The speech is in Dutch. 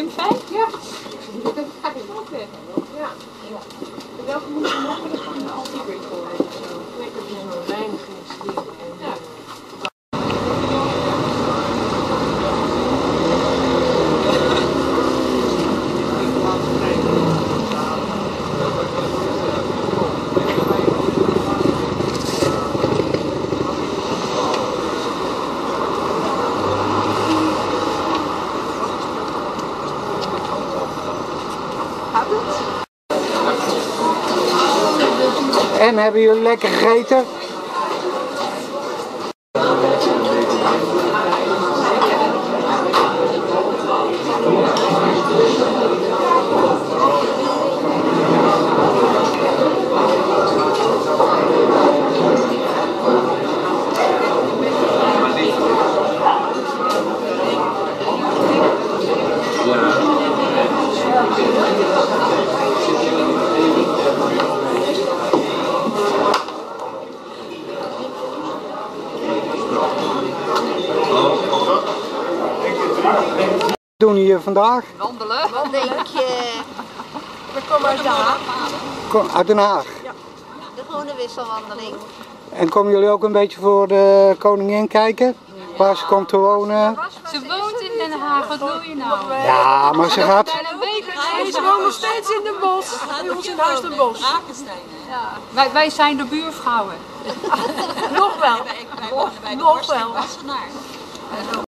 je hem fijn? Ja. Dat gaat ik ook weg. Ja. Welke moet je nog willen van de anti-record? Ik heb zo'n reinigingsding. Ja. En hebben jullie lekker gegeten? Wat doen hier vandaag? Wandelen. Wat denk je? We komen uit Den Haag. Uit Den Haag. Ja. De gewone wisselwandeling. En komen jullie ook een beetje voor de koningin kijken? Waar ze komt te wonen? Ze woont in Den Haag, wat wil je nou? Ja, maar ze gaat... Ze woont nog steeds in Den Bosch. Bij ons in Huis Den Bosch. Ja. Wij zijn de buurvrouwen. Nog wel. Nog wel.